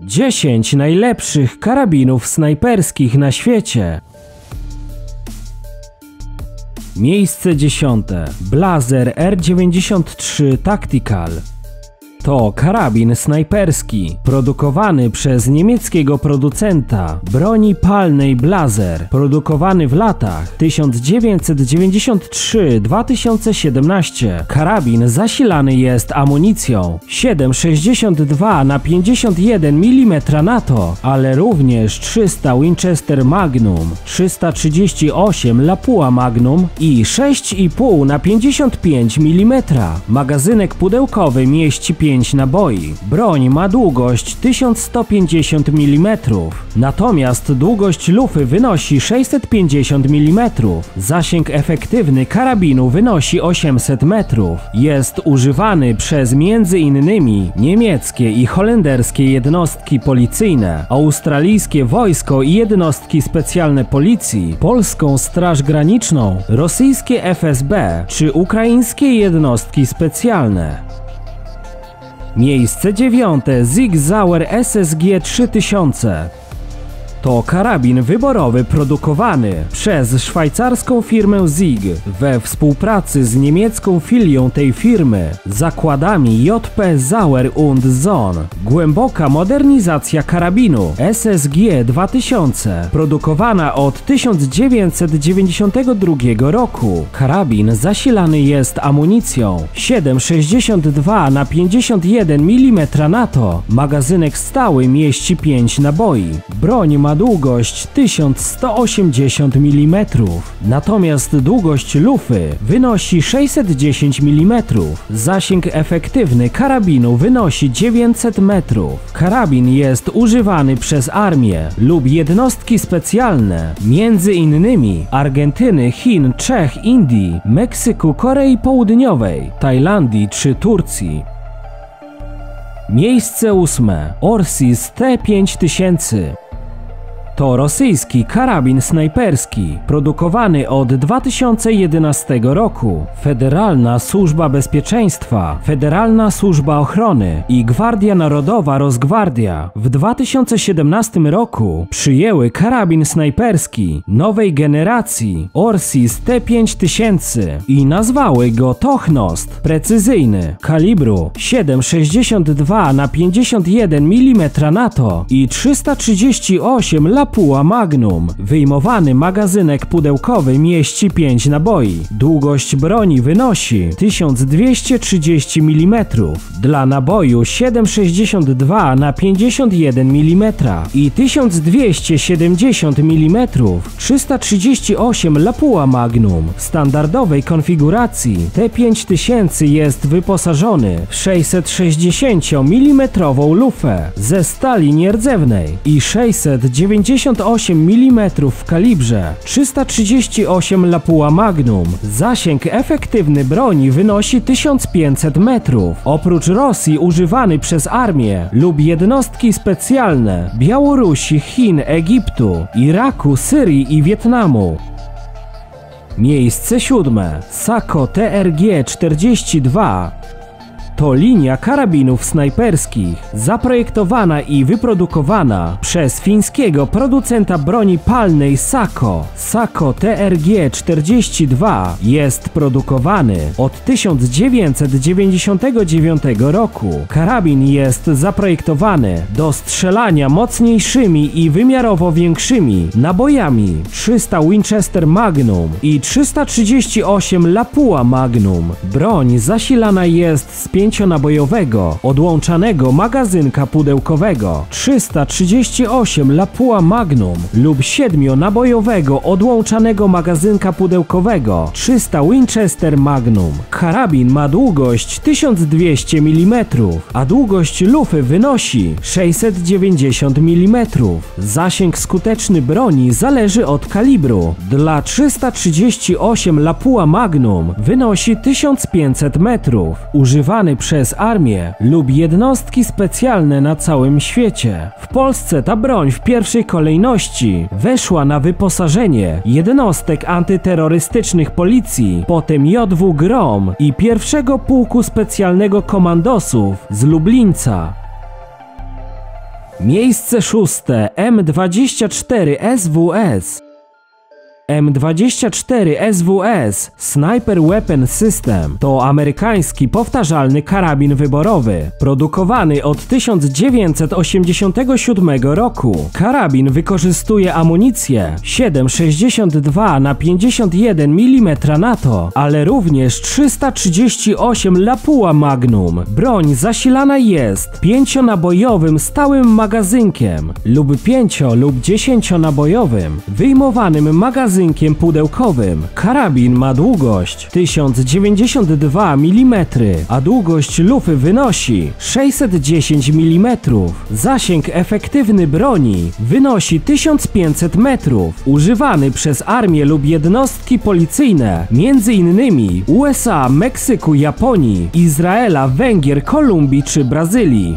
10 najlepszych karabinów snajperskich na świecie. Miejsce 10. Blaser R93 Tactical. To karabin snajperski, produkowany przez niemieckiego producenta broni palnej Blaser, produkowany w latach 1993-2017. Karabin zasilany jest amunicją 7,62 na 51 mm NATO, ale również 300 Winchester Magnum, 338 Lapua Magnum i 6,5 na 55 mm. Magazynek pudełkowy mieści 5 naboi. Broń ma długość 1150 mm, natomiast długość lufy wynosi 650 mm. Zasięg efektywny karabinu wynosi 800 metrów. Jest używany przez m.in. niemieckie i holenderskie jednostki policyjne, australijskie wojsko i jednostki specjalne policji, polską Straż Graniczną, rosyjskie FSB czy ukraińskie jednostki specjalne. Miejsce 9. Sig Sauer SSG 3000. To karabin wyborowy produkowany przez szwajcarską firmę Sig we współpracy z niemiecką filią tej firmy, zakładami JP Sauer und Sohn. Głęboka modernizacja karabinu SSG 2000, produkowana od 1992 roku. Karabin zasilany jest amunicją 7,62 na 51 mm NATO. Magazynek stały mieści 5 naboi. Broń ma długość 1180 mm, natomiast długość lufy wynosi 610 mm. Zasięg efektywny karabinu wynosi 900 metrów. Karabin jest używany przez armię lub jednostki specjalne, między innymi Argentyny, Chin, Czech, Indii, Meksyku, Korei Południowej, Tajlandii czy Turcji. Miejsce 8. Orsis T5000. To rosyjski karabin snajperski, produkowany od 2011 roku. Federalna Służba Bezpieczeństwa, Federalna Służba Ochrony i Gwardia Narodowa Rosgwardia w 2017 roku przyjęły karabin snajperski nowej generacji Orsis T5000 i nazwały go Tochnost, precyzyjny, kalibru 7,62 na 51 mm NATO i 338 Lapua Magnum. Wyjmowany magazynek pudełkowy mieści 5 naboi. Długość broni wynosi 1230 mm. Dla naboju 7,62 na 51 mm i 1270 mm 338 Lapua Magnum. W standardowej konfiguracji T5000 jest wyposażony w 660 mm lufę ze stali nierdzewnej i 698 mm w kalibrze 338 Lapua Magnum. Zasięg efektywny broni wynosi 1500 metrów. Oprócz Rosji używany przez armię lub jednostki specjalne Białorusi, Chin, Egiptu, Iraku, Syrii i Wietnamu. Miejsce 7. Sako TRG-42. To linia karabinów snajperskich, zaprojektowana i wyprodukowana przez fińskiego producenta broni palnej Sako. Sako TRG-42 jest produkowany od 1999 roku. Karabin jest zaprojektowany do strzelania mocniejszymi i wymiarowo większymi nabojami 300 Winchester Magnum i 338 Lapua Magnum. Broń zasilana jest z 5-nabojowego, odłączanego magazynka pudełkowego 338 Lapua Magnum lub 7-nabojowego, odłączanego magazynka pudełkowego 300 Winchester Magnum. Karabin ma długość 1200 mm, a długość lufy wynosi 690 mm. Zasięg skuteczny broni zależy od kalibru. Dla 338 Lapua Magnum wynosi 1500 metrów. Używany przez armię lub jednostki specjalne na całym świecie. W Polsce ta broń w pierwszej kolejności weszła na wyposażenie jednostek antyterrorystycznych policji, potem JW Grom i pierwszego pułku specjalnego komandosów z Lublińca. Miejsce szóste. M24 SWS. M24 SWS Sniper Weapon System to amerykański powtarzalny karabin wyborowy, produkowany od 1987 roku. Karabin wykorzystuje amunicję 7,62 na 51 mm NATO, ale również 338 Lapua Magnum. Broń zasilana jest 5-nabojowym stałym magazynkiem lub 5- lub 10-nabojowym wyjmowanym magazynkiem pudełkowym. Karabin ma długość 1092 mm, a długość lufy wynosi 610 mm. Zasięg efektywny broni wynosi 1500 metrów. Używany przez armię lub jednostki policyjne, m.in. USA, Meksyku, Japonii, Izraela, Węgier, Kolumbii czy Brazylii.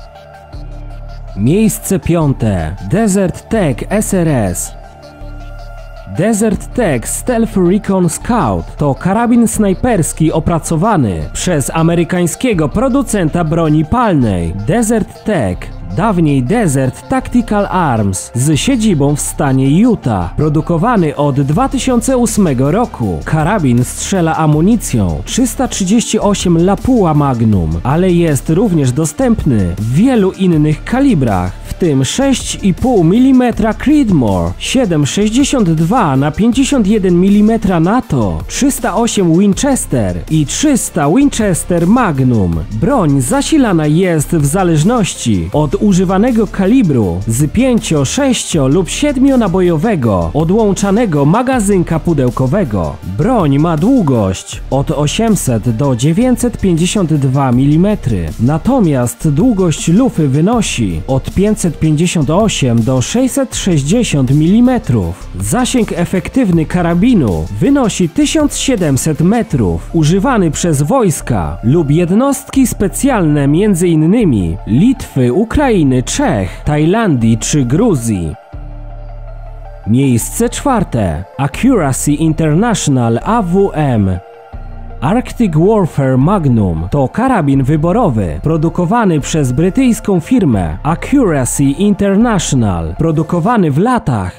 Miejsce piąte. Desert Tech SRS. Desert Tech Stealth Recon Scout to karabin snajperski opracowany przez amerykańskiego producenta broni palnej Desert Tech, dawniej Desert Tactical Arms, z siedzibą w stanie Utah. Produkowany od 2008 roku, karabin strzela amunicją 338 Lapua Magnum, ale jest również dostępny w wielu innych kalibrach, w tym 6,5 mm Creedmoor, 7,62 na 51 mm NATO, 308 Winchester i 300 Winchester Magnum. Broń zasilana jest w zależności od używanego kalibru z 5, 6 lub 7-nabojowego odłączanego magazynka pudełkowego. Broń ma długość od 800 do 952 mm, natomiast długość lufy wynosi od 558 do 660 mm. Zasięg efektywny karabinu wynosi 1700 metrów. Używany przez wojska lub jednostki specjalne m.in. Litwy, Ukrainy, Czech, Tajlandii czy Gruzji. Miejsce czwarte. Accuracy International AWM. Arctic Warfare Magnum to karabin wyborowy produkowany przez brytyjską firmę Accuracy International, produkowany w latach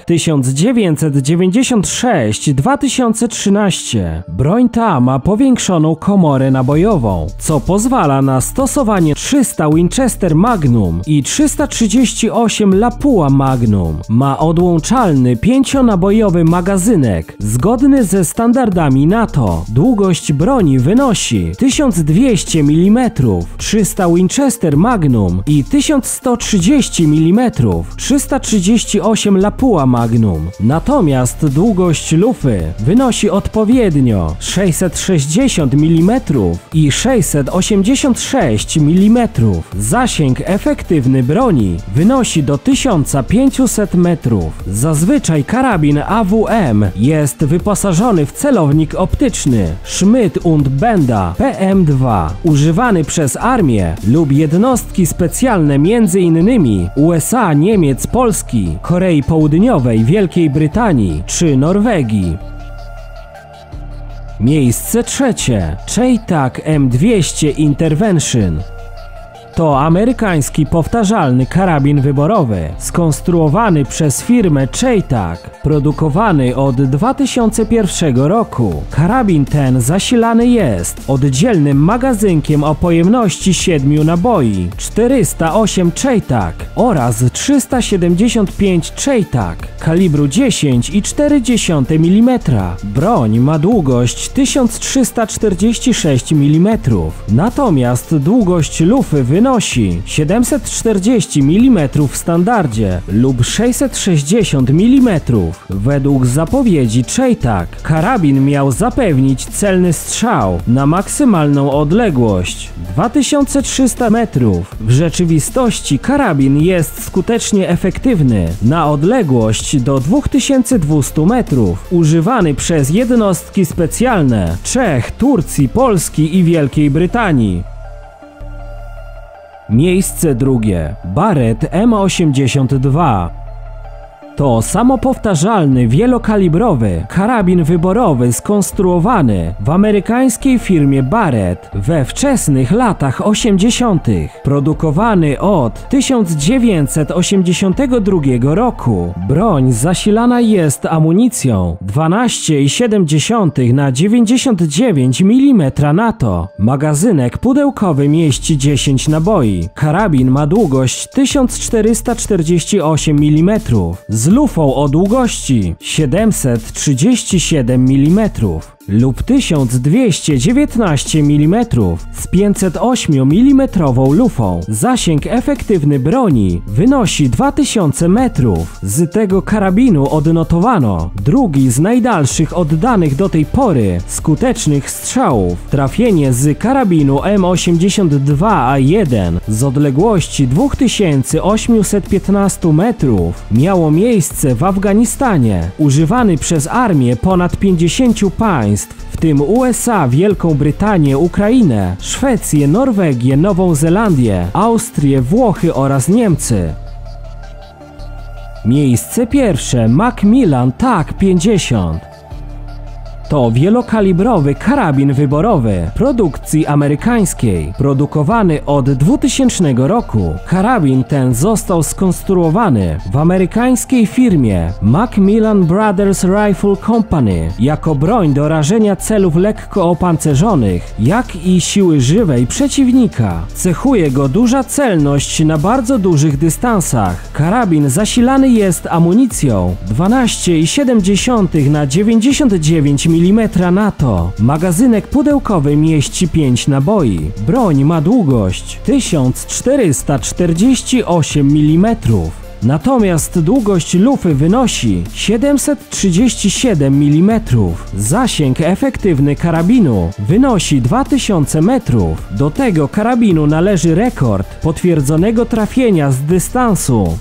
1996-2013. Broń ta ma powiększoną komorę nabojową, co pozwala na stosowanie 300 Winchester Magnum i 338 Lapua Magnum. Ma odłączalny 5-nabojowy magazynek zgodny ze standardami NATO. Długość broni wynosi 1200 mm, 300 Winchester Magnum i 1130 mm, 338 Lapua Magnum. Natomiast długość lufy wynosi odpowiednio 660 mm i 686 mm. Zasięg efektywny broni wynosi do 1500 metrów. Zazwyczaj karabin AWM jest wyposażony w celownik optyczny Schmidt und Benda PM2, używany przez armię lub jednostki specjalne m.in. USA, Niemiec, Polski, Korei Południowej, Wielkiej Brytanii czy Norwegii. Miejsce trzecie. Cheytak M200 Intervention. To amerykański powtarzalny karabin wyborowy, skonstruowany przez firmę Cheytak, produkowany od 2001 roku. Karabin ten zasilany jest oddzielnym magazynkiem o pojemności 7 naboi, 408 Cheytak oraz 375 Cheytak kalibru 10,4 mm. Broń ma długość 1346 mm, natomiast długość lufy wynosi 740 mm w standardzie lub 660 mm. Według zapowiedzi Cheytak karabin miał zapewnić celny strzał na maksymalną odległość 2300 metrów. W rzeczywistości karabin jest skutecznie efektywny na odległość do 2200 metrów, używany przez jednostki specjalne Czech, Turcji, Polski i Wielkiej Brytanii. Miejsce drugie. Barrett M82. To samopowtarzalny, wielokalibrowy karabin wyborowy skonstruowany w amerykańskiej firmie Barrett we wczesnych latach 80. Produkowany od 1982 roku. Broń zasilana jest amunicją 12,7 na 99 mm NATO. Magazynek pudełkowy mieści 10 naboi. Karabin ma długość 1448 mm z lufą o długości 737 mm lub 1219 mm z 508 mm lufą. Zasięg efektywny broni wynosi 2000 metrów. Z tego karabinu odnotowano drugi z najdalszych oddanych do tej pory skutecznych strzałów. Trafienie z karabinu M82A1 z odległości 2815 metrów miało miejsce w Afganistanie. Używany przez armię ponad 50 państw, w tym USA, Wielką Brytanię, Ukrainę, Szwecję, Norwegię, Nową Zelandię, Austrię, Włochy oraz Niemcy. Miejsce pierwsze. Macmillan TAC-50. To wielokalibrowy karabin wyborowy produkcji amerykańskiej, produkowany od 2000 roku. Karabin ten został skonstruowany w amerykańskiej firmie Macmillan Brothers Rifle Company jako broń do rażenia celów lekko opancerzonych, jak i siły żywej przeciwnika. Cechuje go duża celność na bardzo dużych dystansach. Karabin zasilany jest amunicją 12,7 na 99 mm NATO. Magazynek pudełkowy mieści 5 naboi. Broń ma długość 1448 mm. Natomiast długość lufy wynosi 737 mm. Zasięg efektywny karabinu wynosi 2000 metrów. Do tego karabinu należy rekord potwierdzonego trafienia z dystansu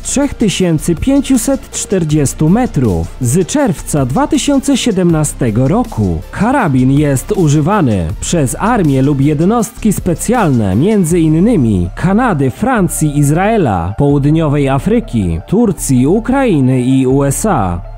3540 metrów z czerwca 2017 roku. Karabin jest używany przez armię lub jednostki specjalne m.in. Kanady, Francji, Izraela, Południowej Afryki, Turcji, Ukrainy i USA.